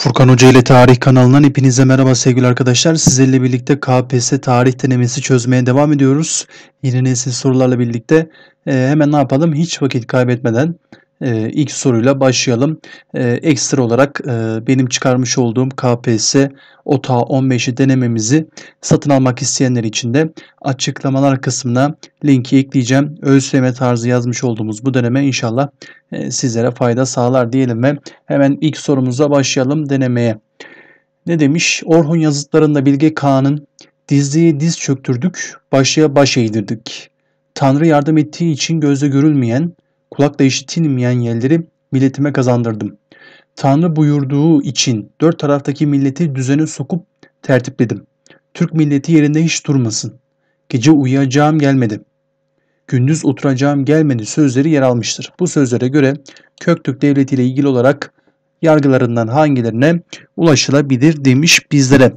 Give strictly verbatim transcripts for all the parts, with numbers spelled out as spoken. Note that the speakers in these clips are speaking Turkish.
Furkan Hoca ile Tarih kanalından hepinize merhaba sevgili arkadaşlar. Sizlerle birlikte K P S S tarih denemesi çözmeye devam ediyoruz. Yeni nesil sorularla birlikte e, hemen ne yapalım? Hiç vakit kaybetmeden e, ilk soruyla başlayalım. E, ekstra olarak e, benim çıkarmış olduğum K P S S O T A on beşi denememizi satın almak isteyenler için de açıklamalar kısmına linki ekleyeceğim. ÖSYM tarzı yazmış olduğumuz bu deneme inşallah e, sizlere fayda sağlar diyelim ve hemen ilk sorumuza başlayalım denemeye. Ne demiş? Orhun yazıtlarında Bilge Kağan'ın dizliğe diz çöktürdük, başlığa baş eğdirdik. Tanrı yardım ettiği için gözle görülmeyen, kulakla işitilmeyen yerleri milletime kazandırdım. Tanrı buyurduğu için dört taraftaki milleti düzene sokup tertipledim. Türk milleti yerinde hiç durmasın. Gece uyuyacağım gelmedi. Gündüz oturacağım gelmedi sözleri yer almıştır. Bu sözlere göre Köktürk Devleti ile ilgili olarak yargılarından hangilerine ulaşılabilir demiş bizlere.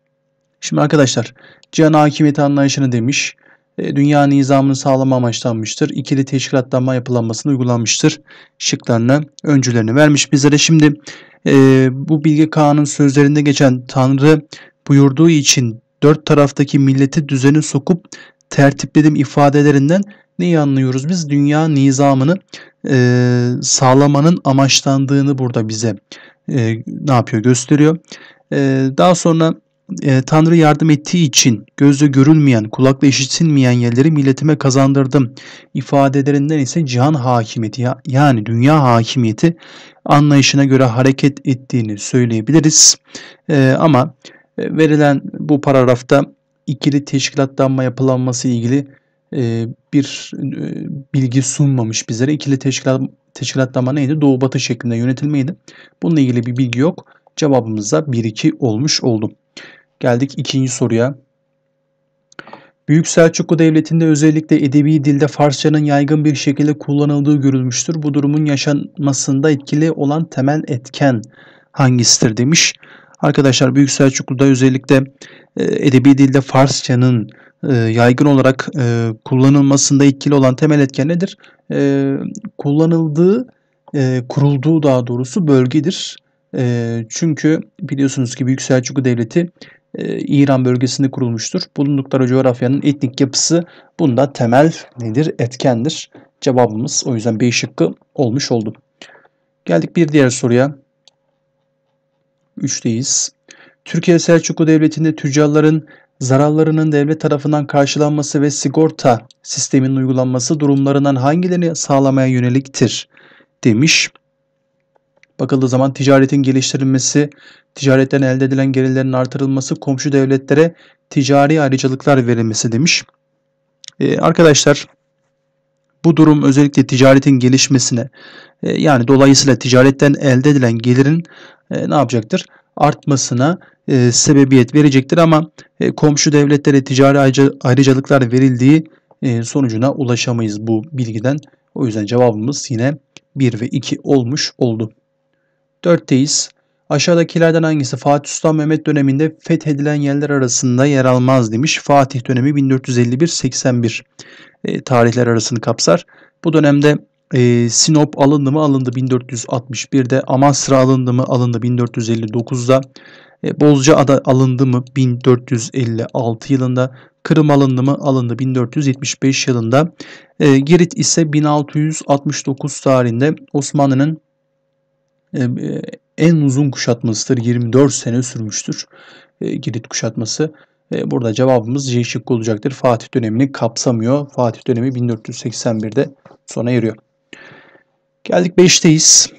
Şimdi arkadaşlar cihan hakimiyeti anlayışını demiş. E, dünya nizamını sağlama amaçlanmıştır. İkili teşkilatlanma yapılanmasına uygulanmıştır. Şıklarını, öncülerini vermiş bizlere. Şimdi e, bu Bilge Kağan'ın sözlerinde geçen Tanrı buyurduğu için dört taraftaki milleti düzeni sokup tertipledim ifadelerinden neyi anlıyoruz biz? Dünya nizamını e, sağlamanın amaçlandığını burada bize e, ne yapıyor? Gösteriyor. E, daha sonra e, Tanrı yardım ettiği için gözle görülmeyen, kulakla işitilmeyen yerleri milletime kazandırdım ifadelerinden ise cihan hakimiyeti yani dünya hakimiyeti anlayışına göre hareket ettiğini söyleyebiliriz. E, ama verilen bu paragrafta ikili teşkilatlanma yapılanması ile ilgili e, bir e, bilgi sunmamış bizlere. İkili teşkilat, teşkilatlanma neydi? Doğu batı şeklinde yönetilmeydi. Bununla ilgili bir bilgi yok. Cevabımız da bir iki olmuş oldu. Geldik ikinci soruya. Büyük Selçuklu Devleti'nde özellikle edebi dilde Farsçanın yaygın bir şekilde kullanıldığı görülmüştür. Bu durumun yaşanmasında etkili olan temel etken hangisidir demiş. Arkadaşlar Büyük Selçuklu'da özellikle e, edebi dilde Farsçanın e, yaygın olarak e, kullanılmasında etkili olan temel etken nedir? E, kullanıldığı, e, kurulduğu daha doğrusu bölgedir. E, çünkü biliyorsunuz ki Büyük Selçuklu Devleti e, İran bölgesinde kurulmuştur. Bulundukları coğrafyanın etnik yapısı bunda temel nedir? Etkendir. Cevabımız o yüzden B şıkkı olmuş oldu. Geldik bir diğer soruya. üçteyiz. Türkiye Selçuklu Devleti'nde tüccarların zararlarının devlet tarafından karşılanması ve sigorta sisteminin uygulanması durumlarından hangilerini sağlamaya yöneliktir demiş. Bakıldığı zaman ticaretin geliştirilmesi, ticaretten elde edilen gelirlerin artırılması, komşu devletlere ticari ayrıcalıklar verilmesi demiş. Ee, arkadaşlar bu durum özellikle ticaretin gelişmesine e, yani dolayısıyla ticaretten elde edilen gelirin e, ne yapacaktır? Artmasına e, sebebiyet verecektir ama e, komşu devletlere ticari ayrıcalıklar verildiği e, sonucuna ulaşamayız bu bilgiden. O yüzden cevabımız yine bir ve iki olmuş oldu. dörtteyiz. Aşağıdakilerden hangisi Fatih Sultan Mehmet döneminde fethedilen yerler arasında yer almaz demiş. Fatih dönemi bin dört yüz elli bir seksen bir e, tarihler arasını kapsar. Bu dönemde e, Sinop alındı mı alındı bin dört yüz altmış birde, Amasra alındı mı alındı bin dört yüz elli dokuzda, e, Bozcaada alındı mı bin dört yüz elli altı yılında, Kırım alındı mı alındı bin dört yüz yetmiş beş yılında, e, Girit ise bin altı yüz altmış dokuz tarihinde. Osmanlı'nın e, en uzun kuşatmasıdır. yirmi dört sene sürmüştür e, Girit kuşatması. E, burada cevabımız C şıkkı olacaktır. Fatih dönemini kapsamıyor. Fatih dönemi bin dört yüz seksen birde sona eriyor. Geldik beşteyiz.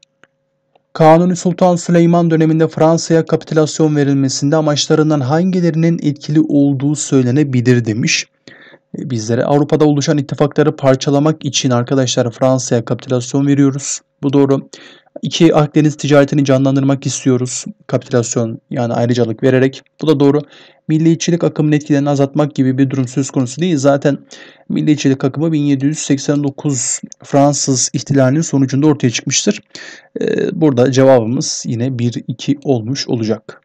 Kanuni Sultan Süleyman döneminde Fransa'ya kapitülasyon verilmesinde amaçlarından hangilerinin etkili olduğu söylenebilir demiş. E, bizlere Avrupa'da oluşan ittifakları parçalamak için arkadaşlar Fransa'ya kapitülasyon veriyoruz. Bu doğru. İki Akdeniz ticaretini canlandırmak istiyoruz. Kapitülasyon yani ayrıcalık vererek. Bu da doğru. Milliyetçilik akımının etkilerini azaltmak gibi bir durum söz konusu değil. Zaten milliyetçilik akımı bin yedi yüz seksen dokuz Fransız ihtilalinin sonucunda ortaya çıkmıştır. Ee, burada cevabımız yine bir iki olmuş olacak.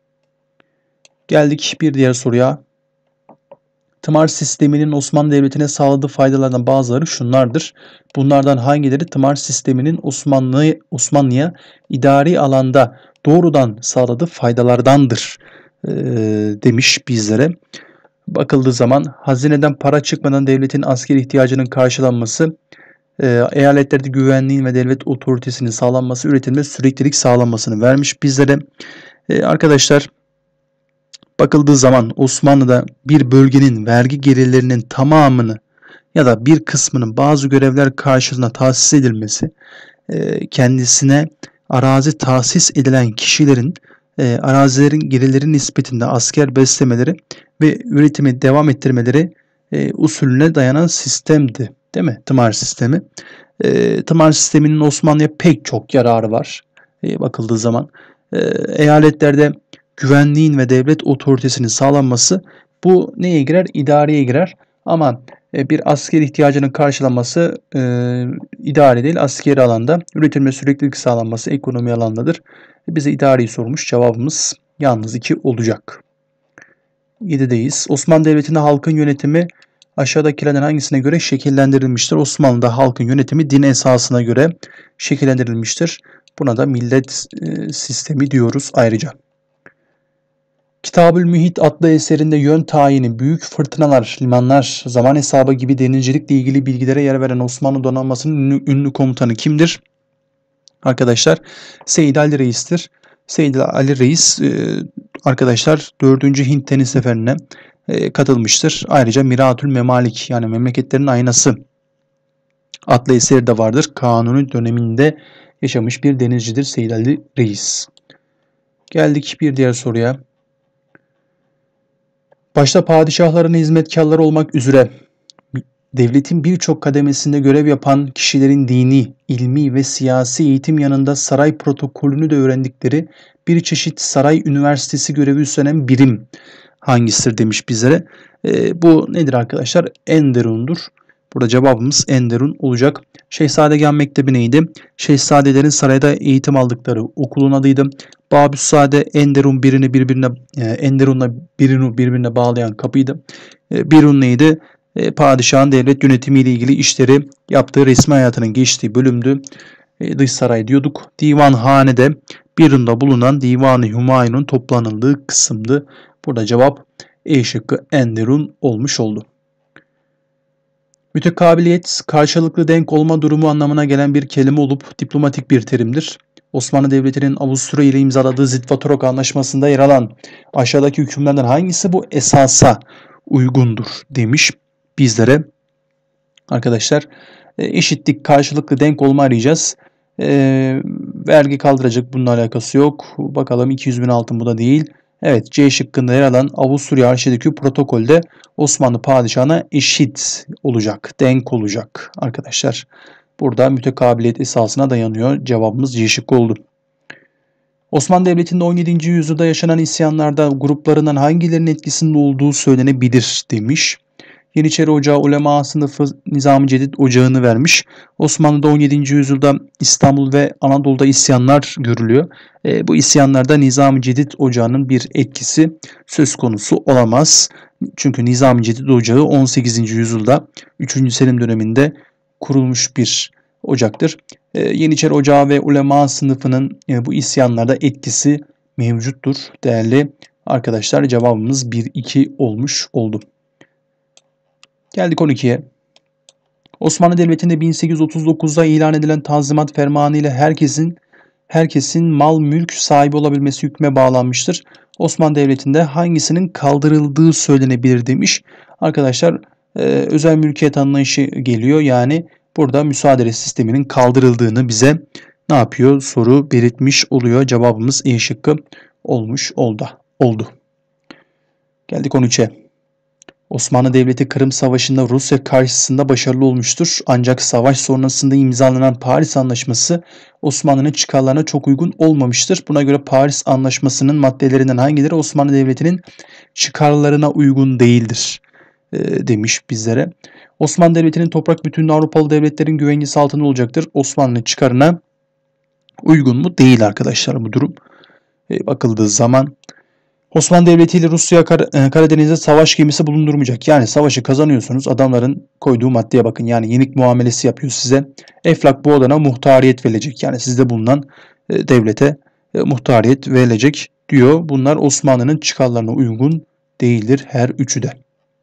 Geldik bir diğer soruya. Tımar sisteminin Osmanlı Devleti'ne sağladığı faydalardan bazıları şunlardır. Bunlardan hangileri tımar sisteminin Osmanlı Osmanlı'ya idari alanda doğrudan sağladığı faydalardandır e, demiş bizlere. Bakıldığı zaman hazineden para çıkmadan devletin askeri ihtiyacının karşılanması, e, eyaletlerde güvenliğin ve devlet otoritesinin sağlanması, üretimde süreklilik sağlanmasını vermiş bizlere. E, arkadaşlar bakıldığı zaman Osmanlı'da bir bölgenin vergi gelirlerinin tamamını ya da bir kısmının bazı görevler karşılığında tahsis edilmesi, kendisine arazi tahsis edilen kişilerin arazilerin gelirleri nispetinde asker beslemeleri ve üretimi devam ettirmeleri usulüne dayanan sistemdi. Değil mi? Tımar sistemi. Tımar sisteminin Osmanlı'ya pek çok yararı var. Bakıldığı zaman eyaletlerde güvenliğin ve devlet otoritesinin sağlanması, bu neye girer? İdareye girer. Ama bir asker ihtiyacının karşılanması e, idare değil, askeri alanda, üretim ve süreklilik sağlanması ekonomi alandadır. Bize idareyi sormuş, cevabımız yalnız iki olacak. yedideyiz. Osmanlı Devleti'nde halkın yönetimi aşağıdakilerden hangisine göre şekillendirilmiştir? Osmanlı'da halkın yönetimi din esasına göre şekillendirilmiştir. Buna da millet e, sistemi diyoruz ayrıca. Kitab-ül Mühit adlı eserinde yön tayini, büyük fırtınalar, limanlar, zaman hesabı gibi denizcilikle ilgili bilgilere yer veren Osmanlı donanmasının ünlü, ünlü komutanı kimdir? Arkadaşlar Seyyid Ali Reis'tir. Seyyid Ali Reis e, arkadaşlar dördüncü Hint Deniz Seferi'ne e, katılmıştır. Ayrıca Miratül Memalik, yani Memleketlerin Aynası adlı eseri de vardır. Kanuni döneminde yaşamış bir denizcidir Seyyid Ali Reis. Geldik bir diğer soruya. Başta padişahların hizmetkarları olmak üzere devletin birçok kademesinde görev yapan kişilerin dini, ilmi ve siyasi eğitim yanında saray protokolünü de öğrendikleri bir çeşit saray üniversitesi görevi üstlenen birim hangisidir demiş bizlere. E, bu nedir arkadaşlar? Enderun'dur. Burada cevabımız Enderun olacak. Şehzadegân Mektebi neydi? Şehzadelerin sarayda eğitim aldıkları okulun adıydı. Babüssade Enderun birini birbirine e, Enderun'la birini birbirine bağlayan kapıydı. E, Birun neydi? E, padişahın devlet yönetimiyle ilgili işleri yaptığı, resmi hayatının geçtiği bölümdü. E, dış saray diyorduk. Divanhane'de Birun'da bulunan Divan-ı Hümayun'un toplanıldığı kısımdı. Burada cevap E şıkkı Enderun olmuş oldu. Mütekabiliyet, karşılıklı denk olma durumu anlamına gelen bir kelime olup diplomatik bir terimdir. Osmanlı Devleti'nin Avusturya ile imzaladığı Zitvatorok Anlaşması'nda yer alan aşağıdaki hükümlerden hangisi bu esasa uygundur demiş bizlere. Arkadaşlar eşitlik, karşılıklı denk olma arayacağız. E, vergi kaldıracak, bununla alakası yok. Bakalım iki yüz bin altın, bu da değil. Evet, C şıkkında yer alan Avusturya Arşidükü protokolde Osmanlı padişahına eşit olacak, denk olacak arkadaşlar. Burada mütekabiliyet esasına dayanıyor. Cevabımız C şıkkı oldu. Osmanlı Devleti'nde on yedinci yüzyılda yaşanan isyanlarda gruplarından hangilerinin etkisinde olduğu söylenebilir demiş. Yeniçeri Ocağı ulema sınıfı Nizam-ı Cedid Ocağı'nı vermiş. Osmanlı'da on yedinci yüzyılda İstanbul ve Anadolu'da isyanlar görülüyor. E, bu isyanlarda Nizam-ı Cedid Ocağı'nın bir etkisi söz konusu olamaz. Çünkü Nizam-ı Cedid Ocağı on sekizinci yüzyılda üçüncü Selim döneminde kurulmuş bir ocaktır. E, Yeniçeri Ocağı ve ulema sınıfının e, bu isyanlarda etkisi mevcuttur değerli arkadaşlar. Cevabımız bir iki olmuş oldu. Geldik on ikiye. Osmanlı Devleti'nde bin sekiz yüz otuz dokuzda ilan edilen Tanzimat Fermanı ile herkesin herkesin mal mülk sahibi olabilmesi hükme bağlanmıştır. Osmanlı Devleti'nde hangisinin kaldırıldığı söylenebilir demiş. Arkadaşlar e, özel mülkiyet anlayışı geliyor. Yani burada müsaade sisteminin kaldırıldığını bize ne yapıyor? Soru belirtmiş oluyor. Cevabımız E şıkkı olmuş oldu. oldu. Geldik on üçe. Osmanlı Devleti Kırım Savaşı'nda Rusya karşısında başarılı olmuştur. Ancak savaş sonrasında imzalanan Paris Anlaşması Osmanlı'nın çıkarlarına çok uygun olmamıştır. Buna göre Paris Anlaşması'nın maddelerinden hangileri Osmanlı Devleti'nin çıkarlarına uygun değildir e, demiş bizlere. Osmanlı Devleti'nin toprak bütün Avrupalı devletlerin güvencesi altında olacaktır. Osmanlı'nın çıkarına uygun mu? Değil arkadaşlar bu durum. E, bakıldığı zaman Osmanlı Devleti ile Rusya Kar- Karadeniz'de savaş gemisi bulundurmayacak. Yani savaşı kazanıyorsunuz. Adamların koyduğu maddeye bakın. Yani yenik muamelesi yapıyor size. Eflak bu odana muhtariyet verilecek. Yani sizde bulunan e, devlete e, muhtariyet verilecek diyor. Bunlar Osmanlı'nın çıkarlarına uygun değildir her üçü de.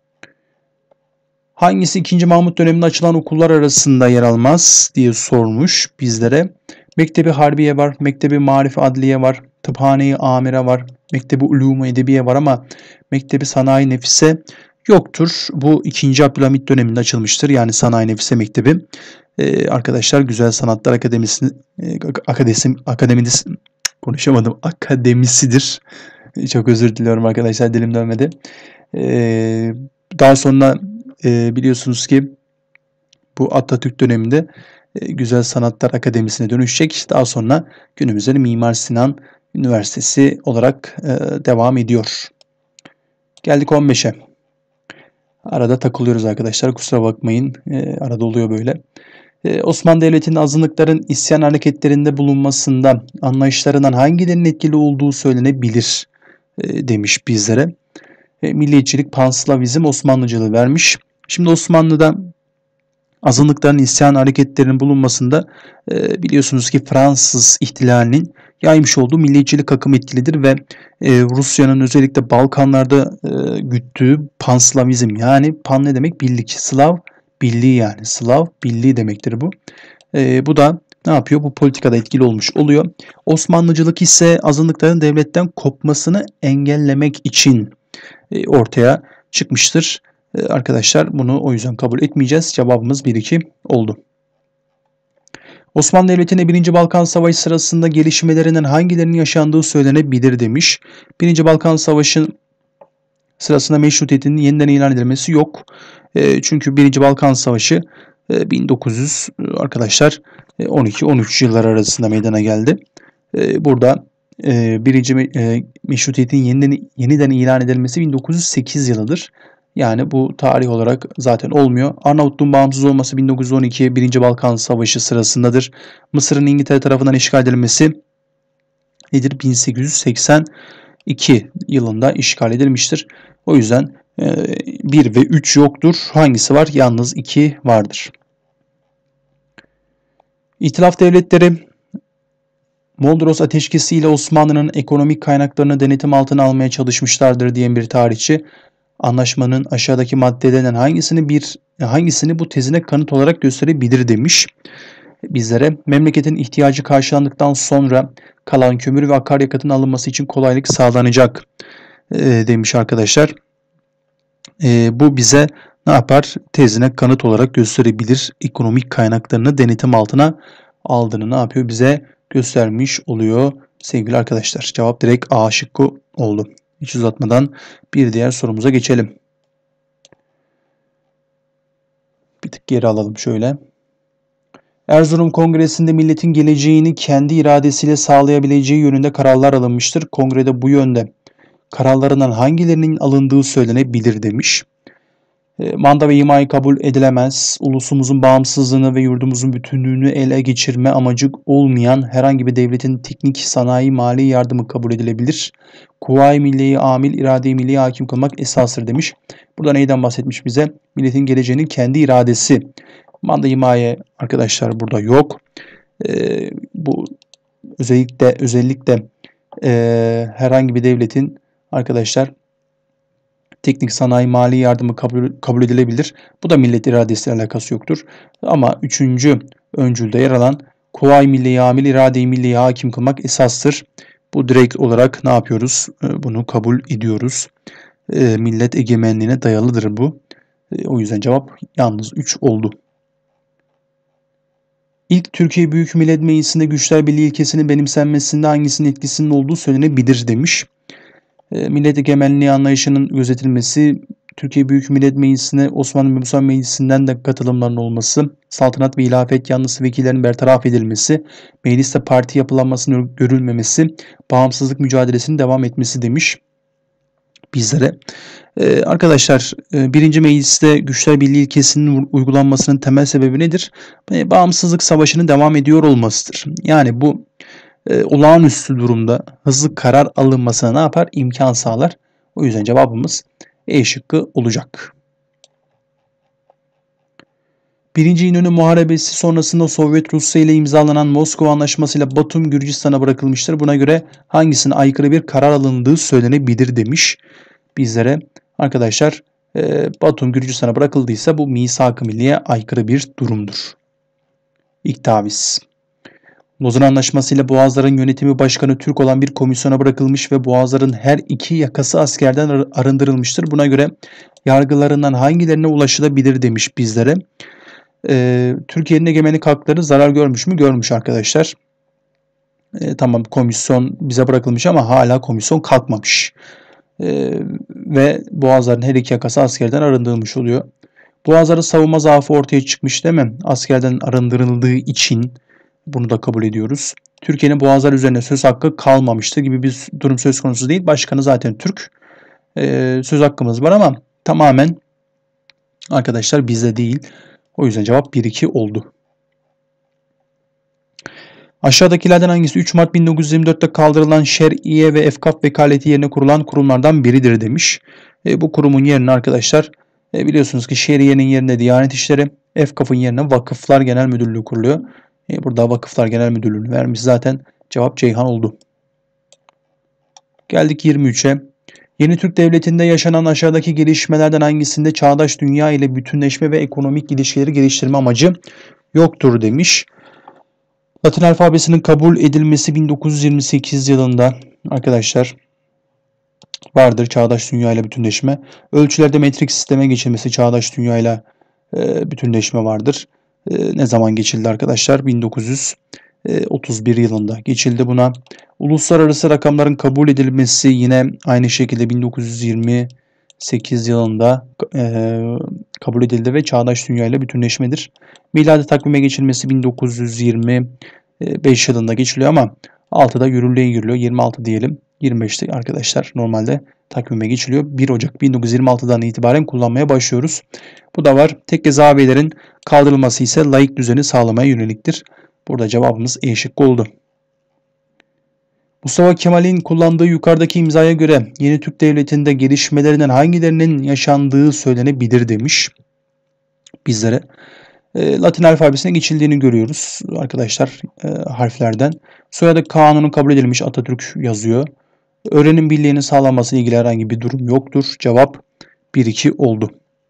Hangisi ikinci. Mahmut döneminde açılan okullar arasında yer almaz diye sormuş bizlere. Mektebi Harbiye var, Mektebi Marif Adliye var, Tıphane-i Amire var, Mektebi Ulûm-u Edebiye var ama Mektebi Sanayi Nefise yoktur. Bu ikinci. Abdülhamit döneminde açılmıştır. Yani Sanayi Nefise Mektebi. Ee, arkadaşlar Güzel Sanatlar Akademisi e, Akademi Akademisi konuşamadım. Akademisidir. Çok özür diliyorum arkadaşlar, dilim dönmedi. Ee, daha sonra e, biliyorsunuz ki bu Atatürk döneminde e, Güzel Sanatlar Akademisi'ne dönüşecek. Daha sonra günümüzde Mimar Sinan Üniversitesi olarak e, devam ediyor. Geldik on beşe. Arada takılıyoruz arkadaşlar. Kusura bakmayın. E, arada oluyor böyle. E, Osmanlı Devleti'nin azınlıkların isyan hareketlerinde bulunmasında anlayışlarından hangilerinin etkili olduğu söylenebilir e, demiş bizlere. E, milliyetçilik, panslavizm, Osmanlıcılığı vermiş. Şimdi Osmanlı'da azınlıkların isyan hareketlerinin bulunmasında e, biliyorsunuz ki Fransız ihtilalinin yaymış olduğu milliyetçilik akımı etkilidir ve e, Rusya'nın özellikle Balkanlarda e, güttüğü panslavizm, yani pan ne demek? Birlik. Slav birliği, yani Slav birliği demektir bu. E, bu da ne yapıyor? Bu politikada etkili olmuş oluyor. Osmanlıcılık ise azınlıkların devletten kopmasını engellemek için e, ortaya çıkmıştır. Arkadaşlar bunu o yüzden kabul etmeyeceğiz. Cevabımız bir iki oldu. Osmanlı Devleti'ne birinci. Balkan Savaşı sırasında gelişmelerinden hangilerinin yaşandığı söylenebilir demiş. birinci. Balkan Savaşı sırasında meşrutiyetin yeniden ilan edilmesi yok. E, çünkü birinci. Balkan Savaşı e, bin dokuz yüz arkadaşlar e, on iki on üç yıllar arasında meydana geldi. E, burada e, birinci. E, meşrutiyetin yeniden, yeniden ilan edilmesi bin dokuz yüz sekiz yılıdır. Yani bu tarih olarak zaten olmuyor. Arnavutluğun bağımsız olması bin dokuz yüz on iki. birinci. Balkan Savaşı sırasındadır. Mısır'ın İngiltere tarafından işgal edilmesi nedir? bin sekiz yüz seksen iki yılında işgal edilmiştir. O yüzden bir ve üç yoktur. Hangisi var? Yalnız iki vardır. İtilaf devletleri Mondros Ateşkesi ile Osmanlı'nın ekonomik kaynaklarını denetim altına almaya çalışmışlardır diyen bir tarihçi, anlaşmanın aşağıdaki maddelerden hangisini bir hangisini bu tezine kanıt olarak gösterebilir demiş bizlere. Memleketin ihtiyacı karşılandıktan sonra kalan kömür ve akaryakıtın alınması için kolaylık sağlanacak e, demiş arkadaşlar. E, bu bize ne yapar? Tezine kanıt olarak gösterebilir. Ekonomik kaynaklarını denetim altına aldığını ne yapıyor? Bize göstermiş oluyor sevgili arkadaşlar. Cevap direkt A şıkkı oldu. Hiç uzatmadan bir diğer sorumuza geçelim. Bir tık geri alalım şöyle. Erzurum Kongresi'nde milletin geleceğini kendi iradesiyle sağlayabileceği yönünde kararlar alınmıştır. Kongrede bu yönde kararlarından hangilerinin alındığı söylenebilir demiş. Manda ve himayı kabul edilemez. Ulusumuzun bağımsızlığını ve yurdumuzun bütünlüğünü ele geçirme amacı olmayan herhangi bir devletin teknik, sanayi, mali yardımı kabul edilebilir. Kuvayi milliyeyi amil, irade-i milliye hakim kılmak esastır demiş. Burada neyden bahsetmiş bize? Milletin geleceğinin kendi iradesi. Manda himaye arkadaşlar burada yok. Ee, bu özellikle özellikle e, herhangi bir devletin arkadaşlar teknik, sanayi, mali yardımı kabul, kabul edilebilir. Bu da millet iradesiyle alakası yoktur. Ama üçüncü öncülde yer alan Kuvayi Milliye amil, irade-i milliye hakim kılmak esastır. Bu direkt olarak ne yapıyoruz? Bunu kabul ediyoruz. E, millet egemenliğine dayalıdır bu. E, o yüzden cevap yalnız üç oldu. İlk Türkiye Büyük Millet Meclisi'nde güçler birliği ilkesinin benimsenmesinde hangisinin etkisinin olduğu söylenebilir demiş. E, millet egemenliği anlayışının gözetilmesi, Türkiye Büyük Millet Meclisi'ne Osmanlı Mebusan Meclisi'nden de katılımların olması, saltanat ve hilafet yanlısı vekillerin bertaraf edilmesi, mecliste parti yapılanmasının görülmemesi, bağımsızlık mücadelesinin devam etmesi demiş bizlere. Ee, arkadaşlar e, birinci mecliste güçler birliği ilkesinin uygulanmasının temel sebebi nedir? E, bağımsızlık savaşının devam ediyor olmasıdır. Yani bu e, olağanüstü durumda hızlı karar alınmasına ne yapar? İmkan sağlar. O yüzden cevabımız E şıkkı olacak. Birinci İnönü Muharebesi sonrasında Sovyet Rusya ile imzalanan Moskova Anlaşması ile Batum Gürcistan'a bırakılmıştır. Buna göre hangisine aykırı bir karar alındığı söylenebilir demiş bizlere. Arkadaşlar e, Batum Gürcistan'a bırakıldıysa bu misak-ı milliye aykırı bir durumdur. İktaviz. Lozan Anlaşması ile Boğazların yönetimi başkanı Türk olan bir komisyona bırakılmış ve Boğazların her iki yakası askerden arındırılmıştır. Buna göre yargılarından hangilerine ulaşılabilir demiş bizlere. Ee, Türkiye'nin egemenlik hakları zarar görmüş mü? Görmüş arkadaşlar. Ee, tamam komisyon bize bırakılmış ama hala komisyon kalkmamış. Ee, ve Boğazların her iki yakası askerden arındırılmış oluyor. Boğazların savunma zaafı ortaya çıkmış değil mi? Askerden arındırıldığı için bunu da kabul ediyoruz. Türkiye'nin Boğazlar üzerine söz hakkı kalmamıştır gibi bir durum söz konusu değil. Başkanı zaten Türk. Ee, söz hakkımız var ama tamamen arkadaşlar bizde değil. O yüzden cevap bir iki oldu. Aşağıdakilerden hangisi üç Mart bin dokuz yüz yirmi dört'te kaldırılan Şer'iye ve Efkaf vekaleti yerine kurulan kurumlardan biridir demiş. E, bu kurumun yerine arkadaşlar e, biliyorsunuz ki Şer'iye'nin yerine Diyanet İşleri, Efkaf'ın yerine Vakıflar Genel Müdürlüğü kuruluyor. E, burada Vakıflar Genel Müdürlüğü'nü vermiş zaten. Cevap Ceyhan oldu. Geldik yirmi üç'e. Yeni Türk Devleti'nde yaşanan aşağıdaki gelişmelerden hangisinde çağdaş dünya ile bütünleşme ve ekonomik ilişkileri geliştirme amacı yoktur demiş. Latin alfabesinin kabul edilmesi bin dokuz yüz yirmi sekiz yılında arkadaşlar vardır çağdaş dünya ile bütünleşme. Ölçülerde metrik sisteme geçilmesi çağdaş dünya ile e, bütünleşme vardır. E, ne zaman geçildi arkadaşlar? bin dokuz yüz otuz bir yılında geçildi buna. Uluslararası rakamların kabul edilmesi yine aynı şekilde bin dokuz yüz yirmi sekiz yılında e, kabul edildi ve çağdaş dünya ile bütünleşmedir. Miladi takvime geçilmesi bin dokuz yüz yirmi beş yılında geçiliyor ama altıda yürürlüğe giriliyor. yirmi altı diyelim. yirmi beş'te arkadaşlar normalde takvime geçiliyor. bir Ocak bin dokuz yüz yirmi altı'dan itibaren kullanmaya başlıyoruz. Bu da var. Tekke zabiyelerin kaldırılması ise laik düzeni sağlamaya yöneliktir. Burada cevabımız E şıkkı oldu. Mustafa Kemal'in kullandığı yukarıdaki imzaya göre yeni Türk Devleti'nde gelişmelerinden hangilerinin yaşandığı söylenebilir demiş bizlere. E, Latin alfabesine geçildiğini görüyoruz arkadaşlar e, harflerden. Soyadı kanunu kabul edilmiş Atatürk yazıyor. Öğrenim birliğinin sağlanması ile ilgili herhangi bir durum yoktur. Cevap bir iki oldu.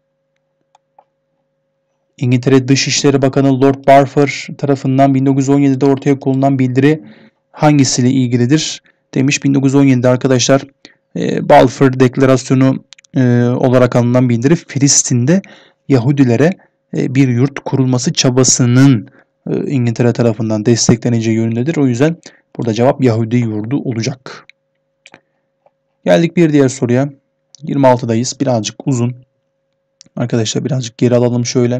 İngiltere Dışişleri Bakanı Lord Balfour tarafından bin dokuz yüz on yedi'de ortaya konulan bildiri hangisiyle ilgilidir demiş. bin dokuz yüz on yedi'de arkadaşlar e, Balfour Deklarasyonu e, olarak alınan bildiri Filistin'de Yahudilere e, bir yurt kurulması çabasının e, İngiltere tarafından destekleneceği yönündedir. O yüzden burada cevap Yahudi yurdu olacak. Geldik bir diğer soruya. yirmi altı'dayız. Birazcık uzun. Arkadaşlar birazcık geri alalım şöyle.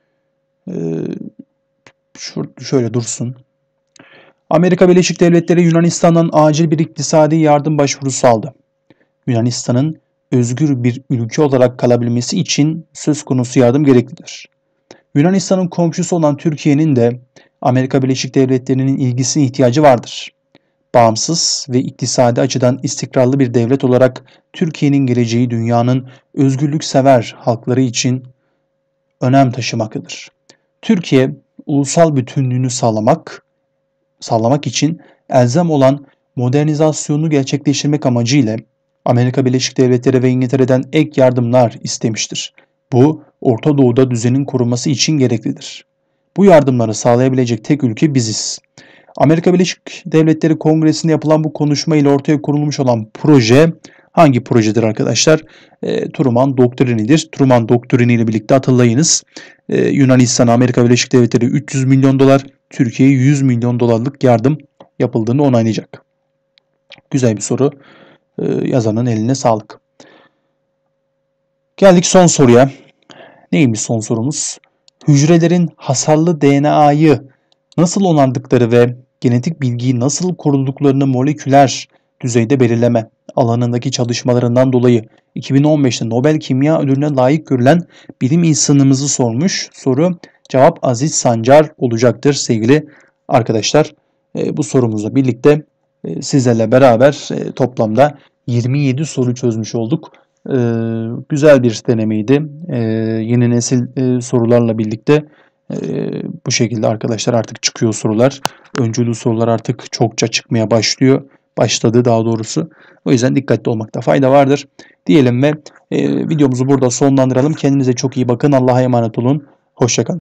Şöyle dursun. Amerika Birleşik Devletleri Yunanistan'dan acil bir iktisadi yardım başvurusu aldı. Yunanistan'ın özgür bir ülke olarak kalabilmesi için söz konusu yardım gereklidir. Yunanistan'ın komşusu olan Türkiye'nin de Amerika Birleşik Devletleri'nin ilgisine ihtiyacı vardır. Bağımsız ve iktisadi açıdan istikrarlı bir devlet olarak Türkiye'nin geleceği dünyanın özgürlüksever halkları için önem taşımaktadır. Türkiye, ulusal bütünlüğünü sağlamak, sağlamak için elzem olan modernizasyonu gerçekleştirmek amacıyla Amerika Birleşik Devletleri ve İngiltere'den ek yardımlar istemiştir. Bu, Orta Doğu'da düzenin korunması için gereklidir. Bu yardımları sağlayabilecek tek ülke biziz. Amerika Birleşik Devletleri Kongresi'nde yapılan bu konuşma ile ortaya konulmuş olan proje hangi projedir arkadaşlar? E, Truman Doktrinidir. Truman Doktrini ile birlikte hatırlayınız. E, Yunanistan'a Amerika Birleşik Devletleri üç yüz milyon dolar, Türkiye'ye yüz milyon dolarlık yardım yapıldığını onaylayacak. Güzel bir soru. E, yazanın eline sağlık. Geldik son soruya. Neymiş son sorumuz? Hücrelerin hasarlı D N A'yı nasıl onardıkları ve genetik bilgiyi nasıl koruduklarını moleküler düzeyde belirleme alanındaki çalışmalarından dolayı iki bin on beş'te Nobel Kimya Ödülü'ne layık görülen bilim insanımızı sormuş. Soru cevap Aziz Sancar olacaktır sevgili arkadaşlar. E, bu sorumuzla birlikte e, sizlerle beraber e, toplamda yirmi yedi soru çözmüş olduk. E, güzel bir denemeydi. E, yeni nesil e, sorularla birlikte Ee, bu şekilde arkadaşlar artık çıkıyor sorular. Öncülü sorular artık çokça çıkmaya başlıyor. Başladı daha doğrusu. O yüzden dikkatli olmakta fayda vardır. Diyelim ve e, videomuzu burada sonlandıralım. Kendinize çok iyi bakın. Allah'a emanet olun. Hoşça kalın.